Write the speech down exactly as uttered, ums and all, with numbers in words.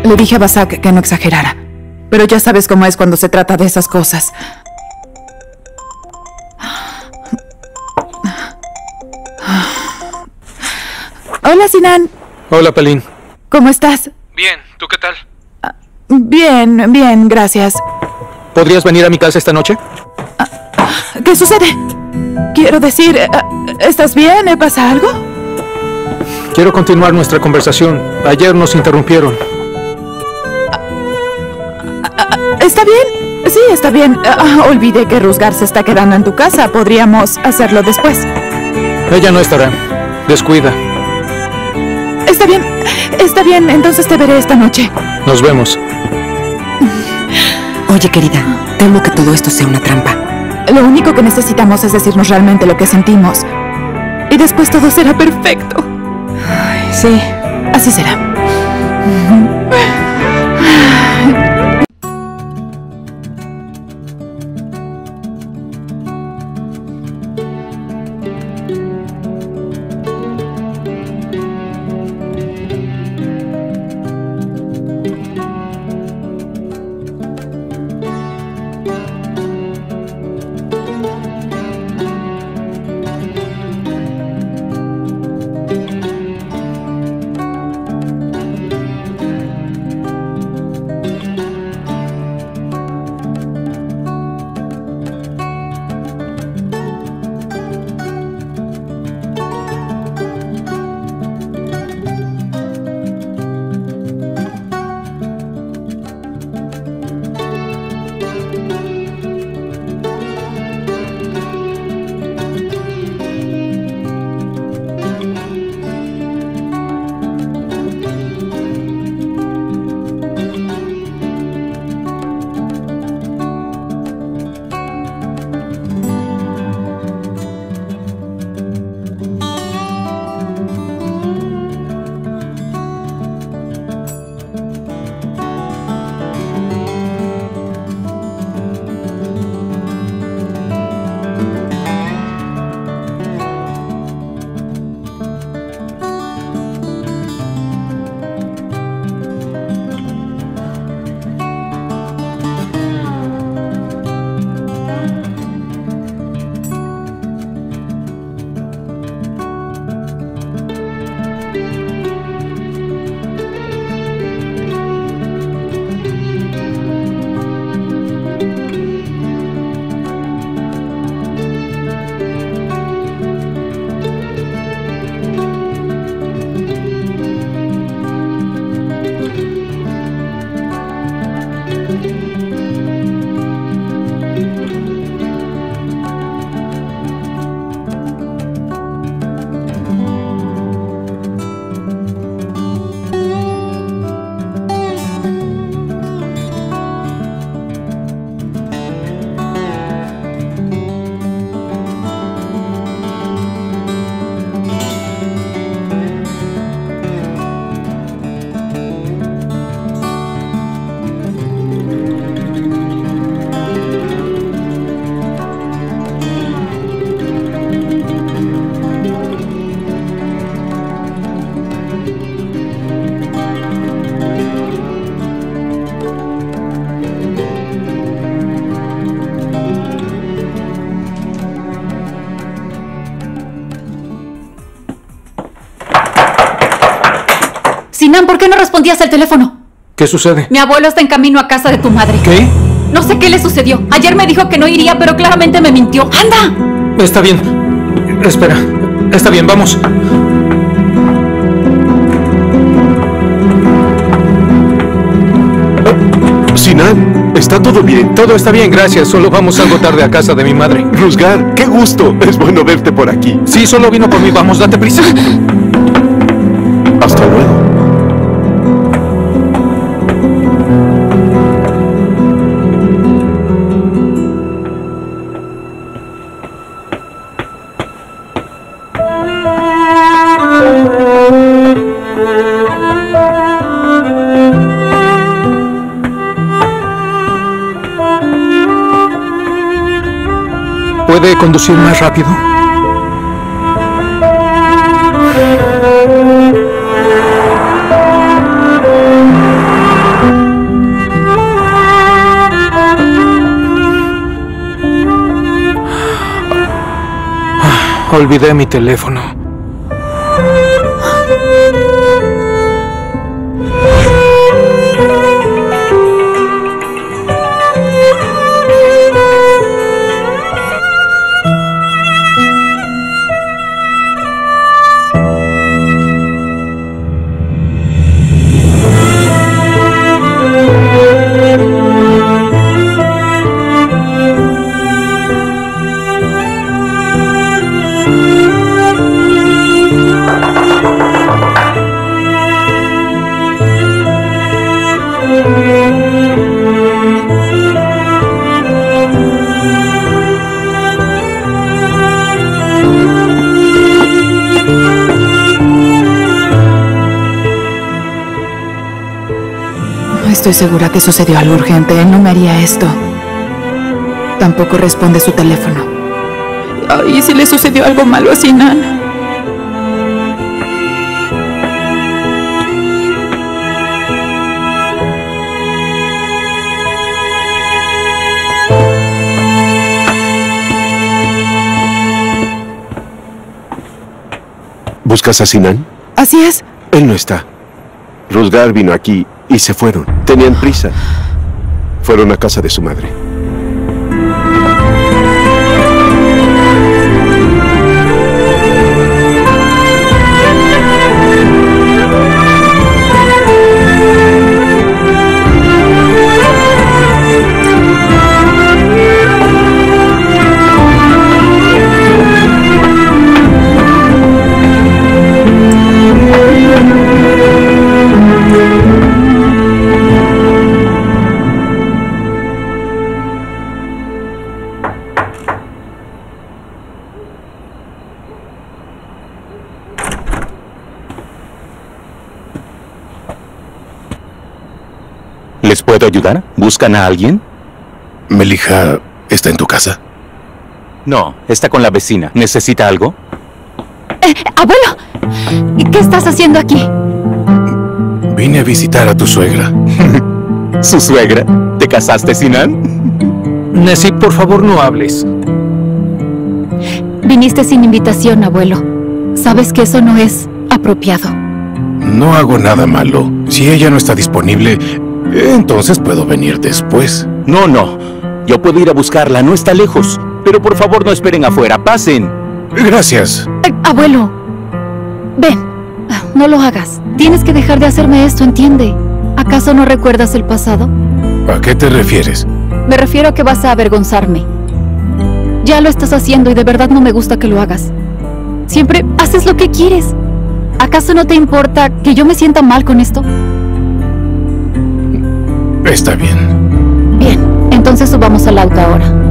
Le dije a Basak que no exagerara. Pero ya sabes cómo es cuando se trata de esas cosas. Hola, Sinan. Hola, Pelín. ¿Cómo estás? Bien, ¿tú qué tal? Bien, bien, gracias. ¿Podrías venir a mi casa esta noche? ¿Qué sucede? Quiero decir, ¿estás bien? ¿Pasa algo? Quiero continuar nuestra conversación. Ayer nos interrumpieron. ¿Está bien? Sí, está bien. Uh, olvidé que Rusgar se está quedando en tu casa. Podríamos hacerlo después. Ella no estará. Descuida. Está bien. Está bien. Entonces te veré esta noche. Nos vemos. Oye, querida, temo que todo esto sea una trampa. Lo único que necesitamos es decirnos realmente lo que sentimos. Y después todo será perfecto. Ay, sí. Así será. Sinan, ¿por qué no respondías al teléfono? ¿Qué sucede? Mi abuelo está en camino a casa de tu madre. ¿Qué? No sé qué le sucedió. Ayer me dijo que no iría, pero claramente me mintió. ¡Anda! Está bien. Espera. Está bien, vamos. Sinan, ¿está todo bien? Todo está bien, gracias. Solo vamos algo tarde a casa de mi madre. Rusgar, qué gusto. Es bueno verte por aquí. Sí, solo vino por mí. Vamos, date prisa. Hasta luego. ¿Puede conducir más rápido? Olvidé mi teléfono. Estoy segura que sucedió algo urgente. Él no me haría esto. Tampoco responde su teléfono. ¿Y si le sucedió algo malo a Sinan? ¿Buscas a Sinan? Así es. Él no está. Ruzgar vino aquí y se fueron. Tenían prisa. Fueron a casa de su madre. ¿Les puedo ayudar? ¿Buscan a alguien? ¿Melija está en tu casa? No, está con la vecina. ¿Necesita algo? Eh, abuelo, ¿qué estás haciendo aquí? Vine a visitar a tu suegra. ¿Su suegra? ¿Te casaste, Sinan? Nessie, por favor, no hables. Viniste sin invitación, abuelo. Sabes que eso no es apropiado. No hago nada malo. Si ella no está disponible, entonces puedo venir después. No, no. Yo puedo ir a buscarla, no está lejos. Pero por favor no esperen afuera, pasen. Gracias. Eh, abuelo, ven. No lo hagas. Tienes que dejar de hacerme esto, ¿entiende? ¿Acaso no recuerdas el pasado? ¿A qué te refieres? Me refiero a que vas a avergonzarme. Ya lo estás haciendo y de verdad no me gusta que lo hagas. Siempre haces lo que quieres. ¿Acaso no te importa que yo me sienta mal con esto? Está bien. Bien, entonces subamos al auto ahora.